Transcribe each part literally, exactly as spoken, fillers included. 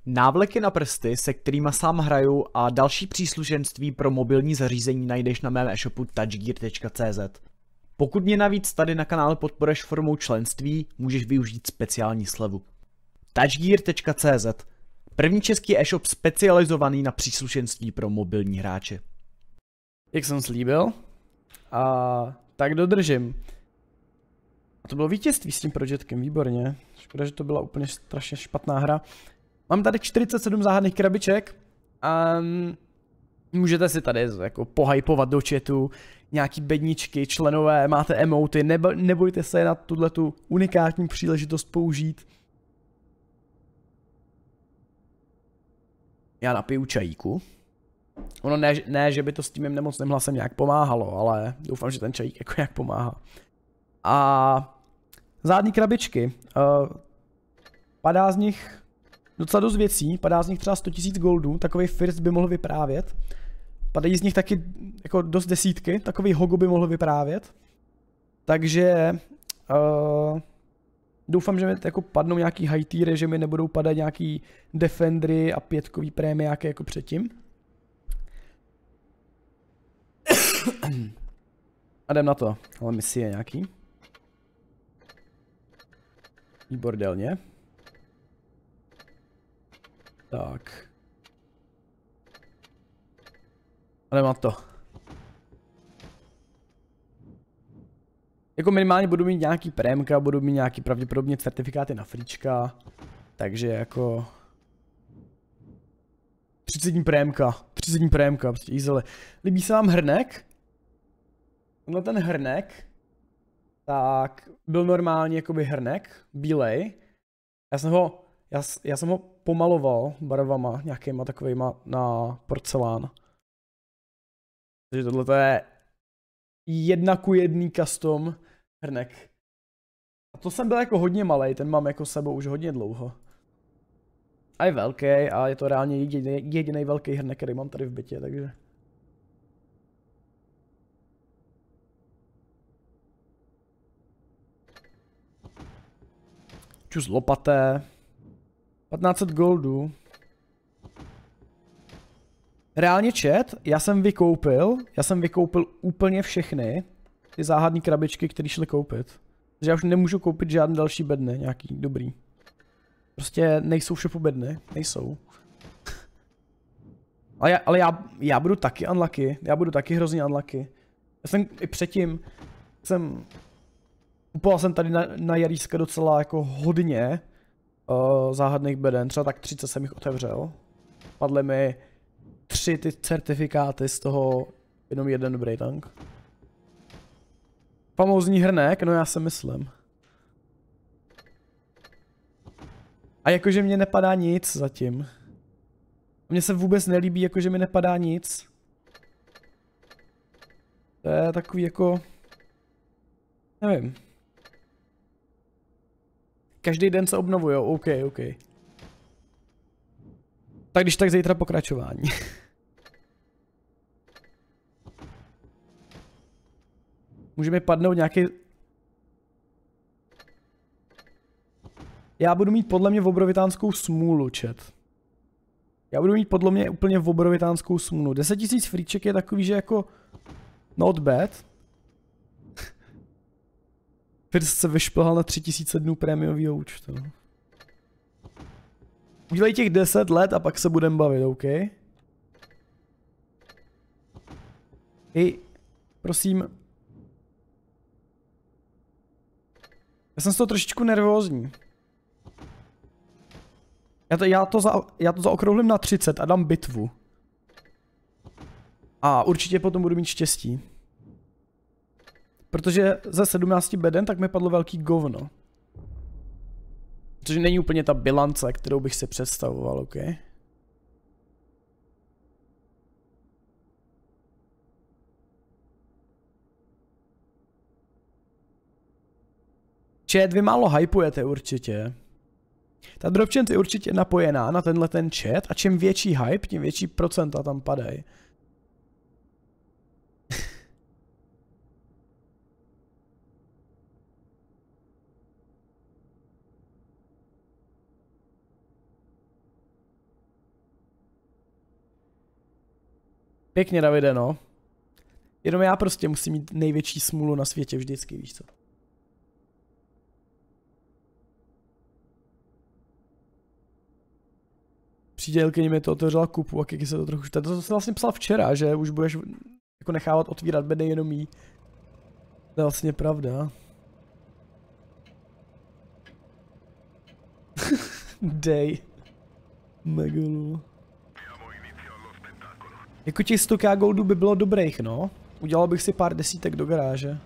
Návleky na prsty, se kterými sám hraju, a další příslušenství pro mobilní zařízení najdeš na mém e-shopu touchgear tečka cé zet. Pokud mě navíc tady na kanále podporuješ formou členství, můžeš využít speciální slevu. touchgear tečka cé zet. První český e-shop specializovaný na příslušenství pro mobilní hráče. Jak jsem slíbil. A tak dodržím. A to bylo vítězství s tím projektem, výborně. Škoda, že to byla úplně strašně špatná hra. Mám tady čtyřicet sedm záhadných krabiček. A můžete si tady jako pohypovat do chatu nějaký bedničky, členové, máte emoty, nebo, nebojte se na tuhletu unikátní příležitost použít. Já napiju čajíku. Ono ne, ne, že by to s tím nemocným hlasem nějak pomáhalo, ale doufám, že ten čajík jako nějak pomáhá. A zádní krabičky. Uh, padá z nich docela dost věcí, padá z nich třeba sto tisíc goldů, takový first by mohl vyprávět. Padají z nich taky jako dost desítky, takový hogo by mohl vyprávět. Takže uh, doufám, že mi jako padnou nějaký high tier, že mi nebudou padat nějaký defendry a pětkový prémiáky jako předtím. A jdem na to, ale misi je nějaký. Výbordelně. Tak. A jdem na to. Jako minimálně budu mít nějaký prémka, budu mít nějaký pravděpodobně certifikáty na frička. Takže jako... třicet dní prémka, třicet dní prémka, prostě easily. Líbí se vám hrnek? Tenhle ten hrnek, tak byl normálně jakoby hrnek, bílej. Já jsem ho, já, já jsem ho pomaloval barvama nějakýma takovejma na porcelán. Takže tohle je jedna ku jedný custom hrnek. A to jsem byl jako hodně malej, ten mám jako sebou už hodně dlouho. A je velký a je to reálně jediný, jediný velký hrnek, který mám tady v bytě, takže... Čus lopaté. patnáct set goldů. Reálně chat, já jsem vykoupil, já jsem vykoupil úplně všechny ty záhadné krabičky, které šly koupit. Takže já už nemůžu koupit žádné další bedny, nějaký dobrý. Prostě nejsou v shopu bedny, nejsou. Ale, já, ale já, já budu taky unlucky, já budu taky hrozně unlucky. Já jsem i předtím, jsem, kupoval jsem tady na, na Jaríska docela jako hodně uh, záhadných beden, třeba tak třicet jsem jich otevřel. Padly mi tři ty certifikáty, z toho jenom jeden dobrý tank. Famózní hrnek, no já si myslím. A jakože mě nepadá nic zatím. Mně se vůbec nelíbí, jakože mi nepadá nic. To je takový jako... Nevím. Každý den se obnovujou, OK, OK. Tak když tak zítra pokračování. Může mi padnout nějaký... Já budu mít podle mě obrovitánskou smůlu, chat. Já budu mít podle mě úplně obrovitánskou smůlu. deset tisíc fríček je takový, že jako... Not bad. First se vyšplhal na tři tisíce dnů prémiového účtu. Udělej těch deset let a pak se budem bavit, OK? Hej, prosím. Já jsem z toho trošičku nervózní. Já to, já to, za, já to zaokrouhlím na třicet a dám bitvu. A určitě potom budu mít štěstí. Protože ze sedmnácti beden tak mi padlo velký govno. Což není úplně ta bilance, kterou bych si představoval, OK? Chat, vy málo hypujete určitě. Ta dropchain je určitě napojená na tenhle ten chat a čím větší hype, tím větší procenta tam padají. Pěkně, Davide, no. Jenom já prostě musím mít největší smůlu na světě vždycky, víš co. Přídělkyně mi to otevřela kupu a Kiki se to trochu... To jsem vlastně psal včera, že už budeš jako nechávat otvírat bedny jenom jí. To je vlastně pravda. Dej. Megalo. Jako těch sto k goldů by bylo dobrých, no. Udělal bych si pár desítek do garáže.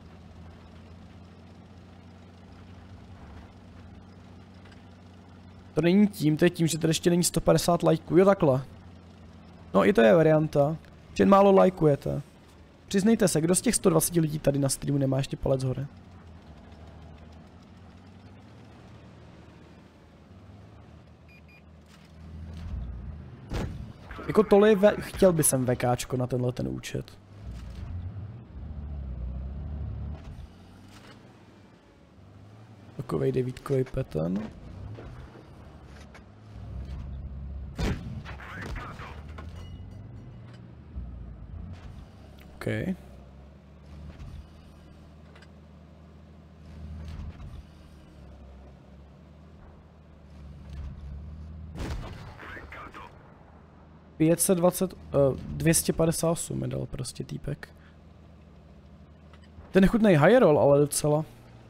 To není tím, to je tím, že tady ještě není sto padesát lajků. Jo, takhle. No i to je varianta. Že jen málo lajkujete. Přiznejte se, kdo z těch sto dvacet lidí tady na streamu nemá ještě palec hore? Jako tohle ve... chtěl by jsem VKčko na tenhle ten účet. Takovej devítkovej pattern. OK. pět set dvacet, uh, dvě stě padesát osm mi dal prostě týpek. Ten nechutnej high roll, ale docela.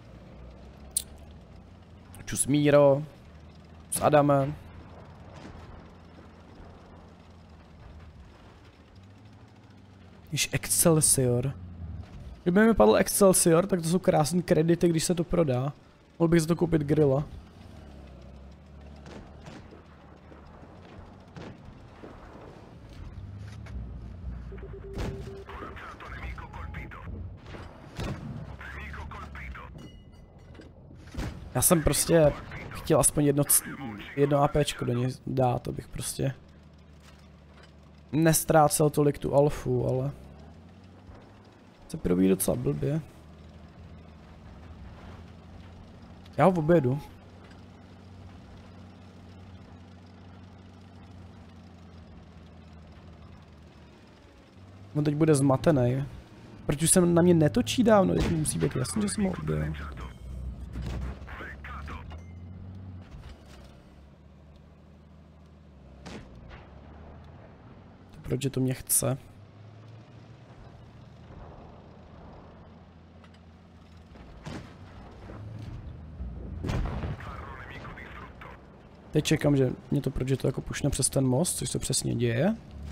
Čus Míro. S Adamem. Již Excelsior. Kdyby mi padl Excelsior, tak to jsou krásné kredity, když se to prodá. Mohl bych za to koupit grilla. Já jsem prostě chtěl aspoň jedno, jedno APčko do něj dát, abych prostě nestrácel tolik tu alfu, ale se probí docela blbě. Já ho objedu. On teď bude zmatený. Proč už se na mě netočí dávno, teď musí být jasný, že jsem ho objel. Proč to mě chce? Teď čekám, že mě to proč to jako pušne přes ten most, což se přesně děje.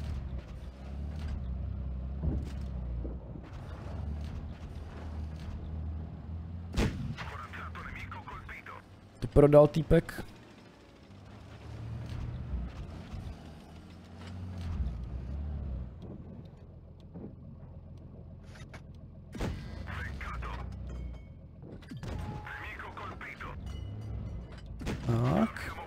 To prodal týpek. Tak.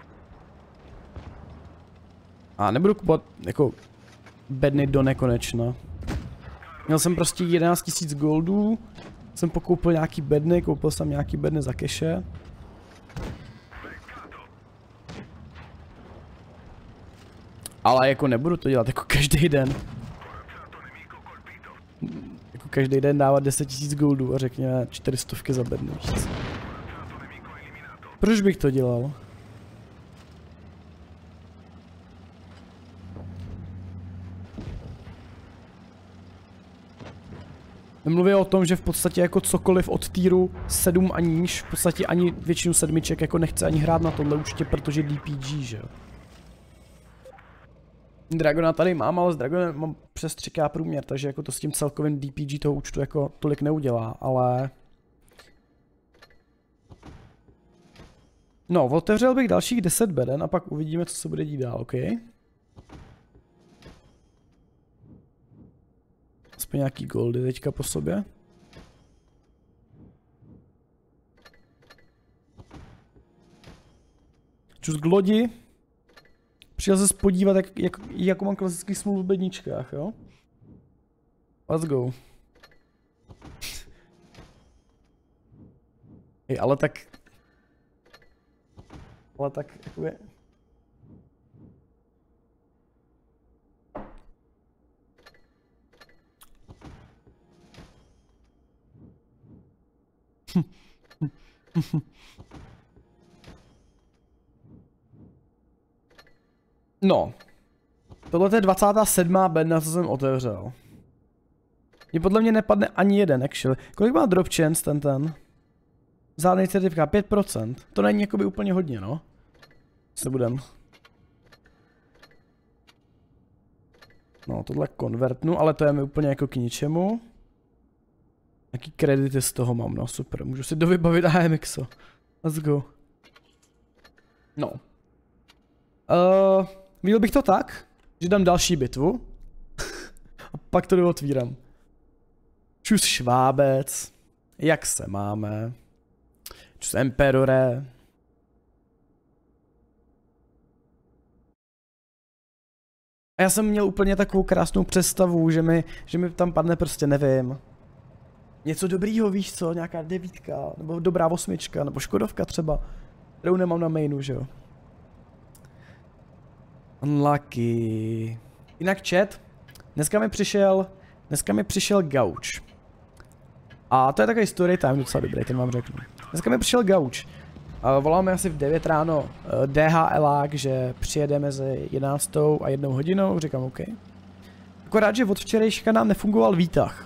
A nebudu kupovat jako bedny do nekonečna. Měl jsem prostě jedenáct tisíc goldů, jsem pokoupil nějaký bedny, koupil jsem nějaký bedny za keše. Ale jako nebudu to dělat jako každý den. Jako každý den dávat deset tisíc goldů a řekněme čtyři stovky za bedny. Proč bych to dělal? Nemluvím o tom, že v podstatě jako cokoliv od týru sedm a níž, v podstatě ani většinu sedmiček jako nechce ani hrát na tomhle účtě, protože D P G, že jo. Dragona tady mám, ale s Dragonem mám přes tři ká průměr, takže jako to s tím celkovým D P G toho účtu jako tolik neudělá, ale... No, otevřel bych dalších deset beden a pak uvidíme, co se bude dít dál, OK? Aspoň nějaký goldy teďka po sobě. Čus k lodi. Přijel se podívat, jak, jak, jako mám klasický smůl v bedničkách, jo? Let's go. Hej, ale tak... Ale tak, jako je... No. Tohle je dvacátá sedmá bedna, co jsem otevřel. Mně podle mě nepadne ani jeden, actually. Kolik má drop chance ten ten? Zádnej certifikát, pět procent. To není jakoby úplně hodně, no. Se budem. No, tohle konvertnu, ale to je mi úplně jako k ničemu. Jaký kredity z toho mám, no super. Můžu si dovybavit A M X o. Let's go. No. Uh, viděl bych to tak, že dám další bitvu. A pak to dootvírám. Čus švábec. Jak se máme? Čus emperore. A já jsem měl úplně takovou krásnou představu, že mi, že mi tam padne prostě, nevím. Něco dobrýho, víš co, nějaká devítka, nebo dobrá osmička, nebo škodovka třeba, kterou nemám na mainu, že jo. Unlucky. Jinak chat, dneska mi přišel, dneska mi přišel gauč. A to je takový story time docela dobrý, ten vám řeknu. Dneska mi přišel gauč. Voláme asi v devět ráno D H L A, že přijede mezi jedenáctou a jednou hodinou, říkám OK. Akorát, že od včerejška nám nefungoval výtah.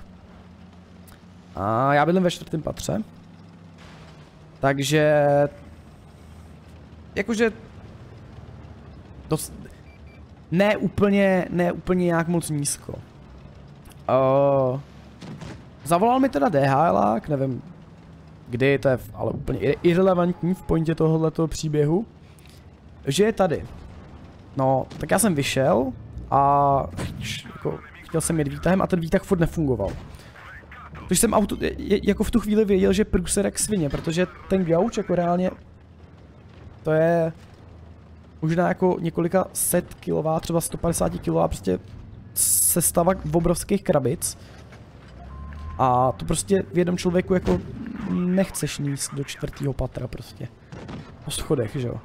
A já bydlím ve čtvrtém patře. Takže... Jakože... Dost... Ne úplně, ne úplně nějak moc nízko. Uh, zavolal mi teda D H L A, nevím kdy, to je ale úplně irrelevantní v pointě tohoto příběhu, že je tady. No, tak já jsem vyšel a jako, chtěl jsem jet výtahem a ten výtah furt nefungoval. Což jsem auto, jako v tu chvíli věděl, že průser jak svině, protože ten gauč jako reálně, to je možná jako několika set kilová, třeba sto padesát kilová prostě sestava v obrovských krabic. A to prostě v jednom člověku jako nechceš níst do čtvrtého patra prostě. Po schodech, že jo.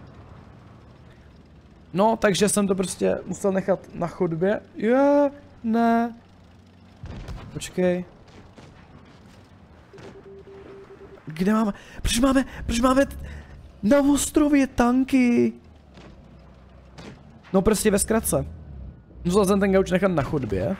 No, takže jsem to prostě musel nechat na chodbě. Je, ne. Počkej. Kde máme? Proč máme, proč máme na ostrově tanky? No prostě ve zkratce. Musel jsem ten gauč nechat na chodbě.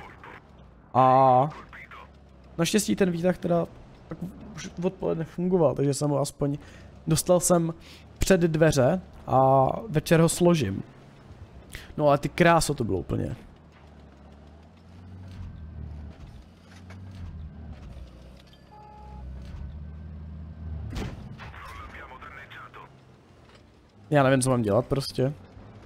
A naštěstí ten výtah teda tak už odpoledne fungoval, takže jsem ho aspoň dostal jsem před dveře a večer ho složím. No ale ty kráso to bylo úplně. Já nevím, co mám dělat prostě.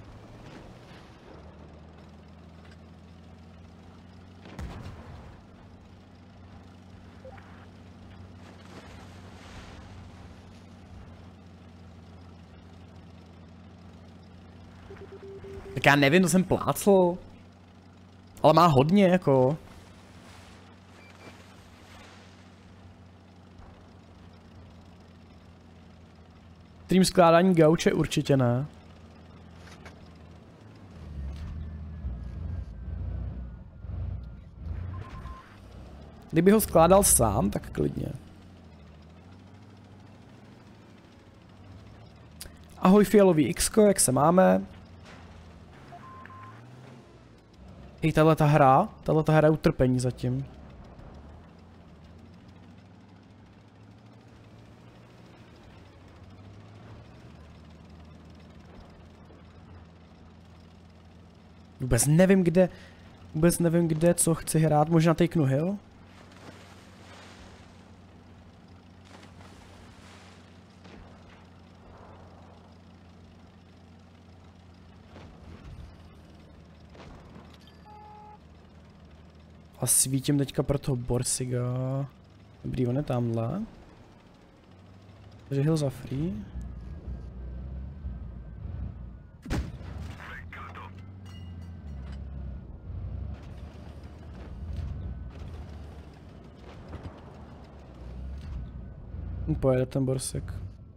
Tak já nevím, to jsem plácl. Ale má hodně, jako. Stream skládání gauče určitě ne. Kdyby ho skládal sám, tak klidně. Ahoj fialový X-ko, jak se máme? Hej, tahleta hra, tahleta hra je utrpení zatím. Vůbec nevím kde, vůbec nevím kde, co chci hrát, možná Take No Hill? A svítím teďka pro toho Borsiga. Dobrý, on je tamhle. Takže Hill za free. Pojede ten Borsig.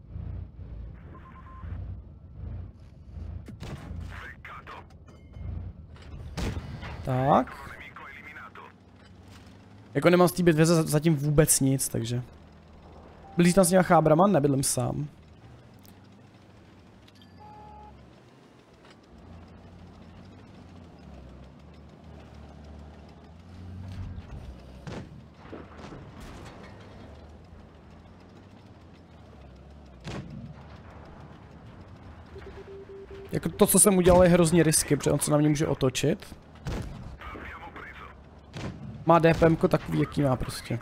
Tak. Jako nemám z té bitvy zatím vůbec nic, takže. Bydlíš tam s těma chábrama? Nebydlím sám. Jako to, co jsem udělal, je hrozně risky, protože on se na mě může otočit. Má DPMko takový, jaký má prostě.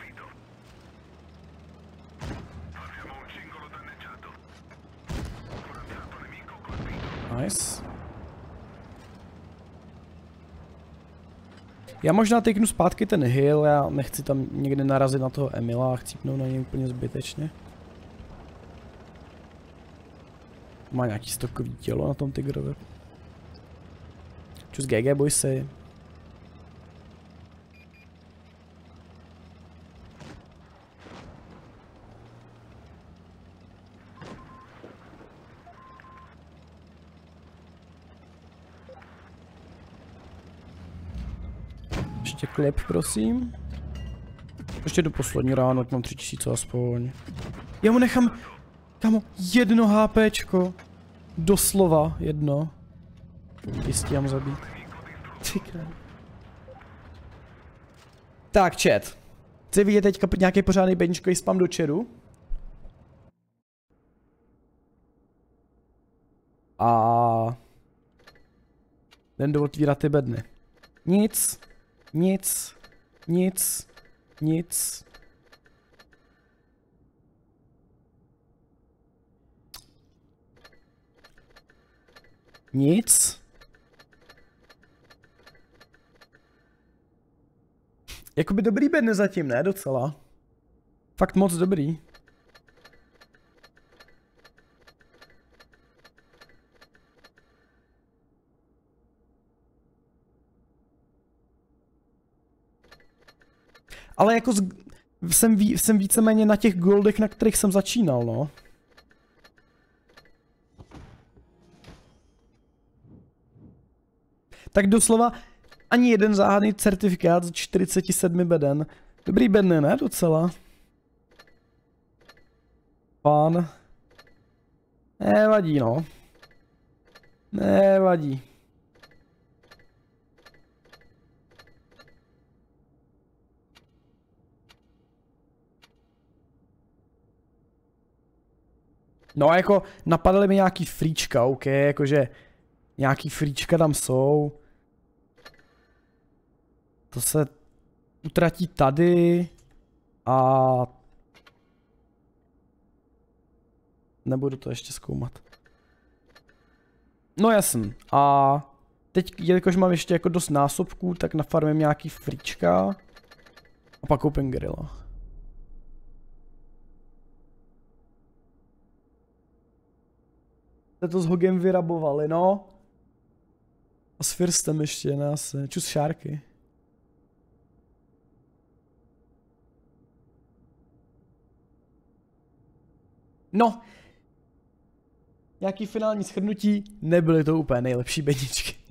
Nice. Já možná tyknu zpátky ten hill, já nechci tam někde narazit na toho Emila a chcípnout na něj úplně zbytečně. Má nějaký stokový tělo na tom tygrovi. Čus G G boysy. Ještě klip, prosím. Ještě do poslední ráno, ať mám tři tisíce aspoň. Já mu nechám, kámo, jedno HPčko. Doslova jedno. Jistě mám zabít. Tak, chat. Chci vidět teďka nějaký pořádný bedničkový spam do chatu. A... jdem do otvírat ty bedny. Nic. Nic. Nic. Nic. Nic. Jakoby dobrý bedny zatím, ne? Docela. Fakt moc dobrý. Ale jako z... jsem, ví... jsem víceméně na těch goldech, na kterých jsem začínal, no. Tak doslova ani jeden záhadný certifikát z čtyřicet sedm beden. Dobrý bedny, ne? Docela. Pán. Nevadí, no. Nevadí. No jako napadaly mi nějaký fríčka, ok, jakože nějaký fríčka tam jsou. To se utratí tady a nebudu to ještě zkoumat. No jasný. A teď, jelikož mám ještě jako dost násobků, tak nafarmím nějaký fríčka a pak koupím gorilla. Jste to s Hogem vyrabovali, no. A s Firstem ještě, nás, čus šárky. No. Nějaký finální shrnutí, nebyly to úplně nejlepší bedničky.